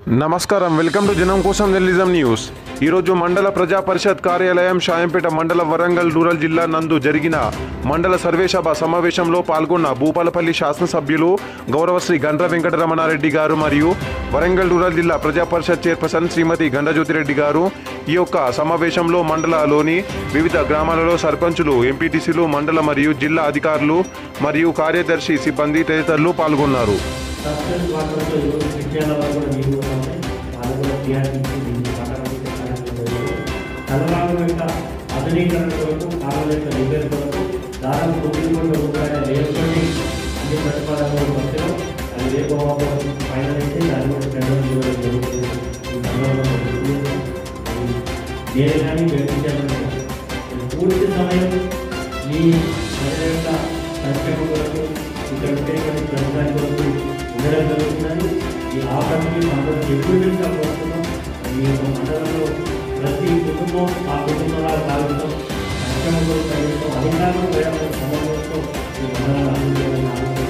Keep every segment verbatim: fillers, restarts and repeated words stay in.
నమస్కారం welcome to జనం కోసం జర్నలిజం న్యూస్। ఈరోజు మండల ప్రజా పరిషత్ కార్యాలయం షాయంపేట మండల వరంగల్ రూరల్ జిల్లా నందు జరిగిన మండల సర్వేసభ సమావేశంలో పాల్గొన్న భూపాలపల్లి శాసనసభ్యులు గౌరవశ్రీ గండ్ర వెంకటరమణారెడ్డి గారు మరియు వరంగల్ రూరల్ జిల్లా ప్రజా పరిషత్ చైర్పర్సన్ శ్రీమతి గండజ్యోతిరెడ్డి గారు ఈ యొక్క సమావేశంలో మండలంలోని వివిధ గ్రామాలలో సర్పంచులు, ఎంపీటీసీలు, మండల మరియు జిల్లా అధికారులు మరియు కార్యదర్శి సిబ్బంది తదితరులు పాల్గొన్నారు। ఆధునీకరణ కొరకు కాలువల యొక్క రిపేర్ కొరకు దాదాపు తొమ్మిది కోట్ల రూపాయల వ్యయంతోటి అన్ని ప్రతిపాదనలు వచ్చాం। అది రేపు ఫైనల్ అయితే దాని కూడా టెండర్ ఇవ్వడం జరుగుతుంది। ఈ సందర్భంగా నేను కానీ వ్యక్తిగతంగా పూర్తి సమయం ఈ ప్రజల యొక్క సంక్షేమం కొరకు ఇక్కడ ఉపయోగపడే ప్రభుత్వానికి కొరకు ఉండడం జరుగుతున్నది। ఈ ఆపత్తి మనకు ఎప్పుడు కోరుతున్నాం। ఈ యొక్క మండలంలో ప్రతి కుటుంబం ఆ కుటుంబాల కాలంలో సంక్షేమ కొరకు కలిగిస్తాం। అధికారులు వేరే సమయంలో ఈ మండలాన్ని అభివృద్ధి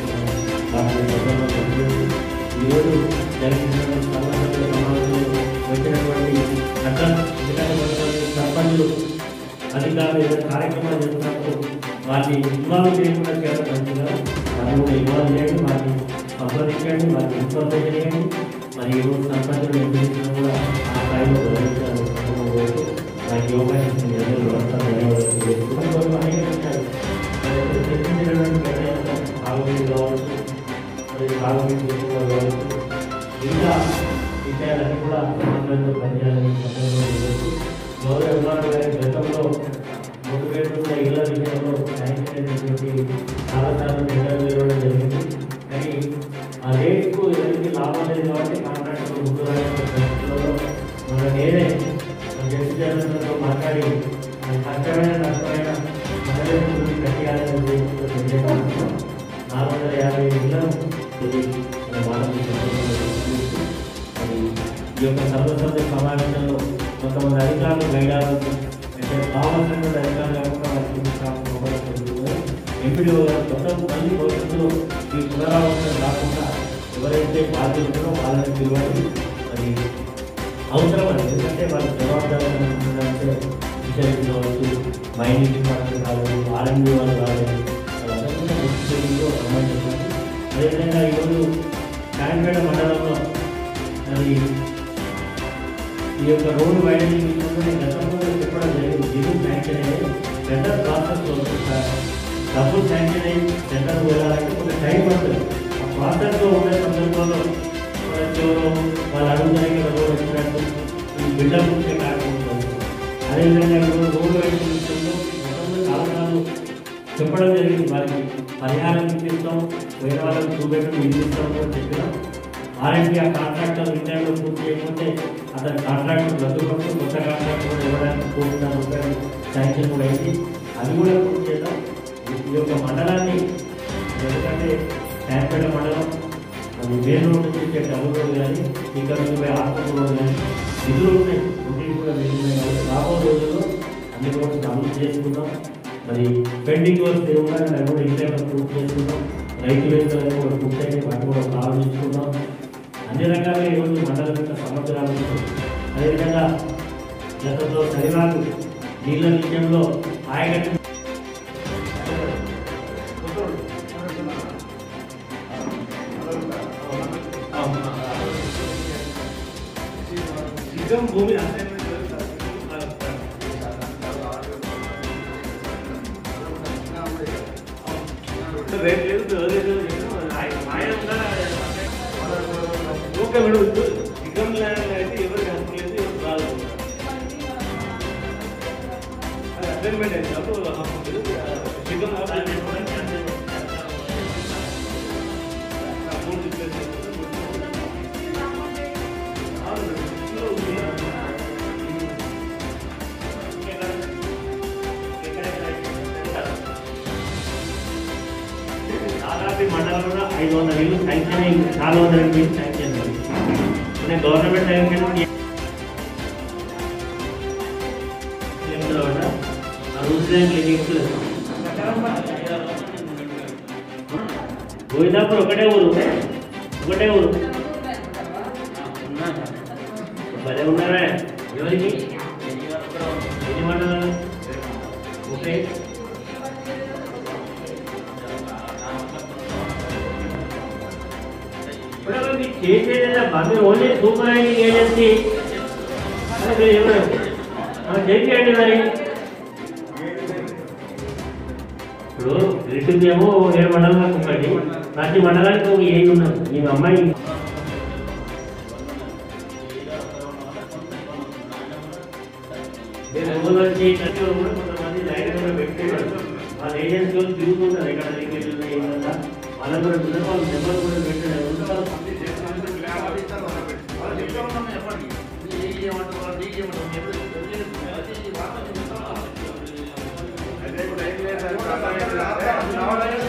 ఈరోజు జరిగినటువంటి సమావేశంలో సమావేశంలో వచ్చినటువంటి అక్కడ సర్పంచులు అధికారులు ఏదైనా కార్యక్రమాలు చేస్తున్నప్పుడు వాటిని ఇన్వాల్వ్ చేయకుండా చేయడం మంచిగా వారిని కూడా ఇన్వాల్వ్ చేయండి, వారిని సంప్రదించండి, వారిని ఇన్ఫర్మేషన్ చేయండి। మరి ఈరోజు సర్పంచులు ఎంపీలు కూడా ఆ స్థాయిలో గౌరవించాలి। వారికి అవకాశం వ్యవస్థ ధన్యవాదాలు అనేక విషయాలు చర్చించినటువంటి ఆరోగ్యం కావచ్చు, మరి ఆరోగ్యం కావచ్చు, ఇంకా విషయాలన్నీ కూడా సమన్వయంతో పనిచేయాలని గౌరవ విభాగం గారి గతంలో మూడు వేల ఇళ్ల విషయంలో శాంక్షన్ అయినటువంటి చాలాసార్లు నిర్ణయం ఇవ్వడం జరిగింది। కానీ ఆ రేటుకు ఎవరికి లాభం లేదు కాబట్టి కాంట్రాక్టర్ ముందు పరిస్థితుల్లో మన నేనే జడ్జితో మాట్లాడి కష్టమైన నష్టమైన మనకి కట్టియాలని ఉద్దేశంతో నాలుగు వందల యాభై ఇళ్లను ఈ యొక్క సర్వసభ్య సమావేశంలో కొంతమంది అధికారులు గైడాలకు అంటే కావాల్సినటువంటి అధికారులు కాకుండా ఎంపీడీ మొత్తం మళ్ళీ భవిష్యత్తులో ఈ పునరావృతం రాకుండా ఎవరైతే బాధ్యతలో వాళ్ళని పిలవాలి। మరి అవసరం అండి, ఎందుకంటే వాళ్ళు జవాబుదారీ విషయాలు కావచ్చు, మైనింగ్ డిపార్ట్మెంట్ కావాలి, ఆర్ఎండి వాళ్ళు కావాలి, వాళ్ళందరూ కూడా సంబంధించారు। అదేవిధంగా ఈరోజు శాంపేట మండలంలో మరి ఈ యొక్క రోడ్డు వైడనింగ్ విషయంలో గతంలో చెప్పడం జరిగింది। జిల్లు శాంక్షన్ అయ్యి టెండర్ ప్రాసెస్ డబ్బులు శాంక్షన్ అయ్యి టెండర్ వెళ్ళాలంటే కొంచెం టైం పడుతుంది। ఆ ప్రాసెస్లో ఉండే సందర్భంలో ఎవరో వాళ్ళు అడుగుతాయి రోడ్డు వచ్చినట్టు ఈ బిల్డప్ ఉంటే కాకపోతుంది। అదేవిధంగా ఇప్పుడు రోడ్డు వైడనింగ్ విషయంలో గతంలో కారణాలు చెప్పడం జరిగింది, వారికి పరిహారం ఇప్పిస్తాం, వేరే వాళ్ళకి చూపెట్టడం ఇప్పిస్తాం అని చెప్పినాం। ఆర్ఎండి ఆ కాంట్రాక్టర్ ఇండియాలో పూర్తి చేయకపోతే అతని కాంట్రాక్టర్ రద్దుపడుతూ కొత్త కాంట్రాక్టర్ కూడా ఇవ్వడానికి కోటి రూపాయలు శాంక్షన్ కూడా అయింది, అది కూడా పూర్తి చేద్దాం। ఈ యొక్క మండలాన్ని ఎందుకంటే శాంపేట మండలం అది మెయిన్ రోడ్ నుంచి వచ్చే డబుల్ రోడ్ కానీ ఇక్కడ నుంచి ఆత్మూరు రోడ్ కానీ నిధులు ఉన్నాయి, ఒకటి కూడా వెళ్ళినాయి కాబట్టి రాబో రోజుల్లో అన్ని రోడ్లు అమలు చేసుకుందాం। మరి పెండింగ్ వర్క్స్ ఏమన్నా అవి కూడా ఇండియాలో పూర్తి చేసుకుందాం। రైతు వేదికలు కూడా పూర్తయితే వాటి కూడా ప్రారంభించుకుందాం। అన్ని రకాలుగా ఈరోజు మండలం యొక్క సమగ్రాలు అదేవిధంగా గతంలో సరివాకు నీళ్ళ విషయంలో ఆయకట్టు భూమి రేట్ లేదు ఓకే మేడం, నిగమ్ ల్యాండ్ అయితే ఎవరికి హక్కు లేదు, ఎవరు రాదు అసైన్మెంట్ అయితే అప్పుడు హక్కు లేదు। నిగమ్ దాదాపు మండలంలో ఐదు వందల ఇల్లు శాంక్షన్ అయ్యి నాలుగు వందల ఇల్లు శాంక్షన్ అయ్యి government sanction rules and clinics Govindapur ఒకటే ఊరు ఒకటే ఊరు భలే ఉన్నారా ఎవరికి ఎన్ని మండలాలు ఓకే ఇప్పుడు మీకు చేసేదమ్మా మీరు ఓన్లీ సూపర్వైజింగ్ ఏజెన్సీ మీరు ఎవరు చేయండి మరి ఇప్పుడు రిటుందేమో ఏడు మండలాలకు ఒకటి ప్రతి మండలానికి ఒక ఏడు ఉన్నది మీ అమ్మాయి కూడా కొంతమంది లైన్ కూడా పెట్టుకున్నారు వాళ్ళ ఏజెన్సీ వాళ్ళు తిరుగుతుంటారు ఎక్కడ రికేట్లు ఏమన్నా వాళ్ళ కూడా వాళ్ళు నెంబర్ కూడా పెట్టారు Gracias.